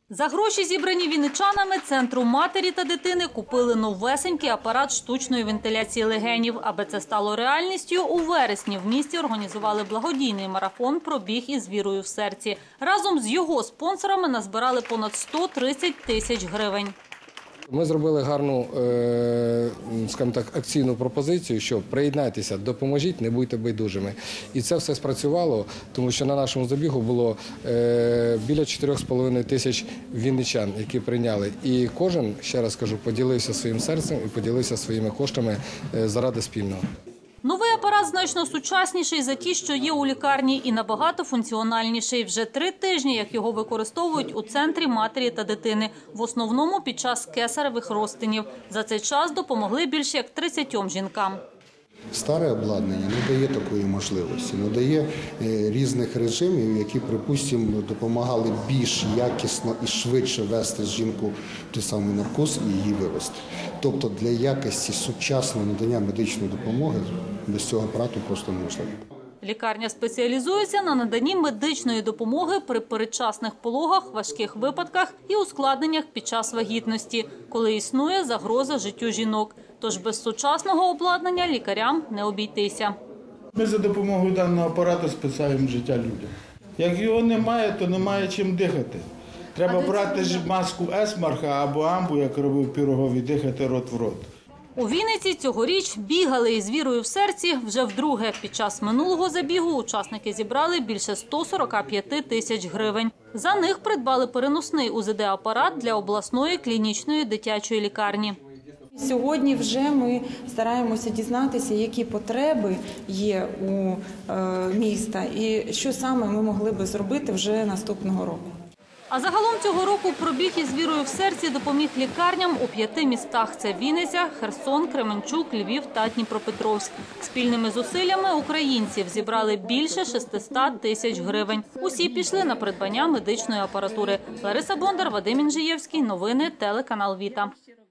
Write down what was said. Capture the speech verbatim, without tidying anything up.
За гроші, зібрані вінничанами, Центру матері та дитини купили новесенький апарат штучної вентиляції легенів. Аби це стало реальністю, у вересні в місті організували благодійний марафон «Пробіг із вірою в серці». Разом з його спонсорами назбирали понад сто тридцять тисяч гривень. Ми зробили гарну, скажімо так, акційну пропозицію, що приєднайтеся, допоможіть, не будьте байдужими. І це все спрацювало, тому що на нашому забігу було біля чотирьох з половиною тисяч вінничан, які прийняли. І кожен, ще раз кажу, поділився своїм серцем і поділився своїми коштами заради спільного. Новий апарат значно сучасніший за ті, що є у лікарні, і набагато функціональніший. Вже три тижні, як його використовують у Центрі матері та дитини. В основному під час кесаревих розтинів. За цей час допомогли більше як тридцятьом жінкам. Старе обладнання не дає такої можливості, не дає різних режимів, які, припустимо, допомагали більш якісно і швидше вести жінку в той самий наркоз і її вивести. Тобто для якості сучасного надання медичної допомоги без цього апарату просто неможливо. Лікарня спеціалізується на наданні медичної допомоги при передчасних пологах, важких випадках і ускладненнях під час вагітності, коли існує загроза життю жінок. Тож без сучасного обладнання лікарям не обійтися. Ми за допомогою даного апарату спасаємо життя людям. Як його немає, то немає чим дихати. Треба брати маску есмарха або амбу, як робив Пирогові, дихати рот в рот. У Вінниці цьогоріч бігали із вірою в серці вже вдруге. Під час минулого забігу учасники зібрали більше ста сорока п'яти тисяч гривень. За них придбали переносний у зет де-апарат для обласної клінічної дитячої лікарні. Сьогодні вже ми стараємося дізнатися, які потреби є у міста і що саме ми могли би зробити вже наступного року. А загалом цього року пробіг із вірою в серці допоміг лікарням у п'яти містах. Це Вінниця, Херсон, Кременчук, Львів та Дніпропетровськ. Спільними зусиллями українців зібрали більше шестисот тисяч гривень. Усі пішли на придбання медичної апаратури. Лариса Бондар, Вадим Інжиєвський. Новини телеканал Віта.